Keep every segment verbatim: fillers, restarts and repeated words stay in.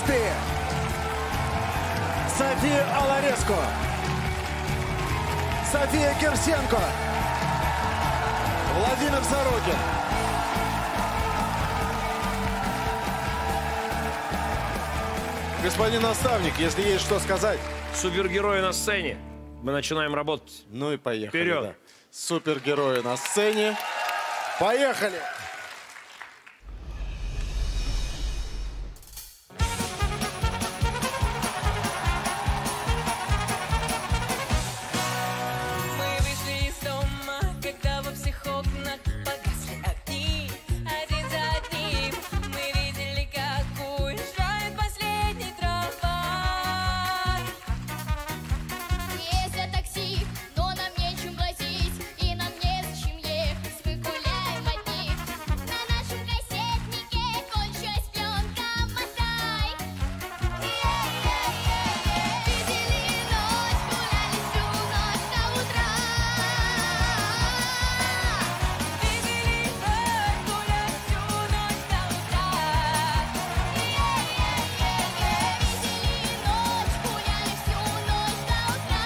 Каспий, София Алареско, София Кирсенко, Владимир Сорокин. Господин наставник, если есть что сказать. Супергерои на сцене. Мы начинаем работать. Ну и поехали. Вперед. Да. Супергерои на сцене. Поехали! Мы вышли из дома, когда во всех окнах погасли огни. Один за одним мы видели, как уезжает последний трамвай. Есть такси, но нам нечем платить, и нам незачем ехать, мы гуляем одни. На нашем кассетнике кончилась пленка, мотай. Видели ночь, гуляли всю ночь до утра. Видели ночь, гуляли всю ночь до утра. Видели ночь, гуляли всю ночь до утра.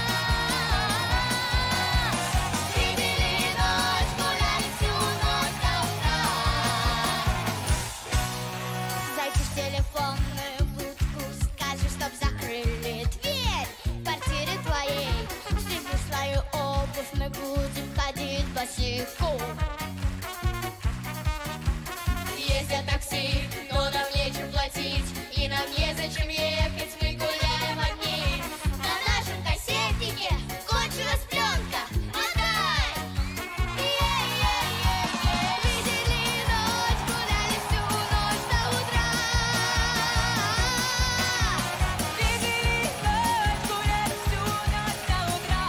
Видели ночь, гуляли всю ночь до утра. Зайди в телефонную будку, скажи, чтоб закрыли дверь в квартире твоей. Сними свою обувь, мы будем ходить босиком. Ездят такси, но нам нечем платить, и нам незачем ехать, мы гуляем одни. На нашем кассетнике кончилась пленка, мотай. Видели ночь, гуляли всю ночь до утра. Видели ночь, гуляли всю ночь до утра.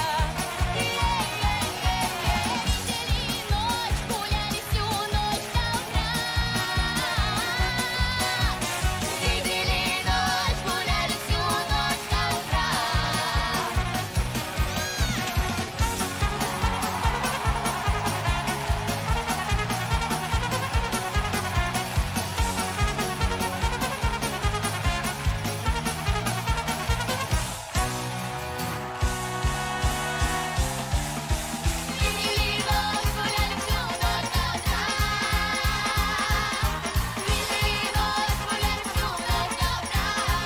Видели ночь, гуляли всю ночь до утра. Видели ночь, гуляли всю ночь до утра. Видели ночь, гуляли всю ночь до утра. Видели ночь, гуляли всю ночь до утра.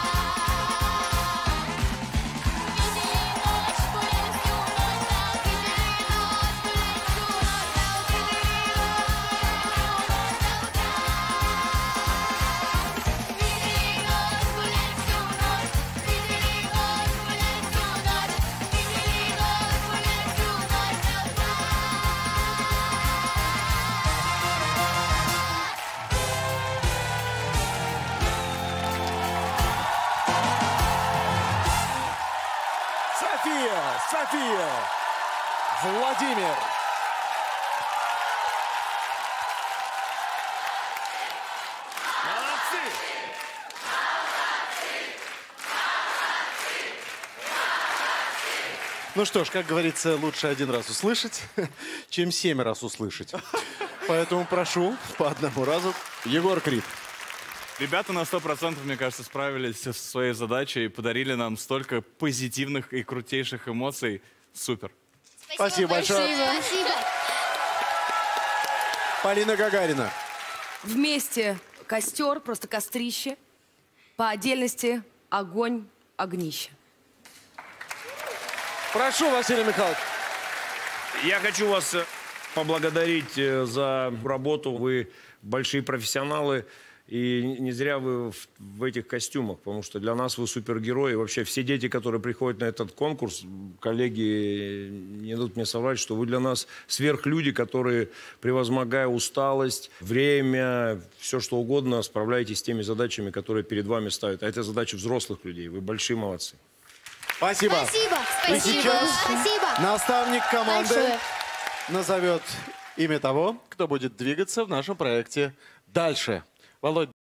Видели ночь, гуляли всю ночь до утра. Видели ночь, гуляли всю ночь до утра. Видели ночь, гуляли всю ночь. Видели ночь, гуляли всю ночь. Видели ночь, гуляли всю ночь до утра. София, София, Владимир. Молодцы! Ну что ж, как говорится, лучше один раз услышать, чем семь раз услышать. Поэтому прошу по одному разу. Егор Крид. Ребята на сто процентов, мне кажется, справились со своей задачей и подарили нам столько позитивных и крутейших эмоций. Супер. Спасибо большое. Спасибо. Полина Гагарина. Вместе костер, просто кострище. По отдельности огонь, огнище. Прошу, Василий Михайлович. Я хочу вас э, поблагодарить э, за работу. Вы большие профессионалы. И не зря вы в, в этих костюмах, потому что для нас вы супергерои. Вообще все дети, которые приходят на этот конкурс, коллеги не дадут мне соврать, что вы для нас сверхлюди, которые, превозмогая усталость, время, все что угодно, справляетесь с теми задачами, которые перед вами ставят. А это задачи взрослых людей. Вы большие молодцы. Спасибо. Спасибо. И Спасибо. сейчас Спасибо. наставник команды Большое. назовет имя того, кто будет двигаться в нашем проекте дальше. Володь.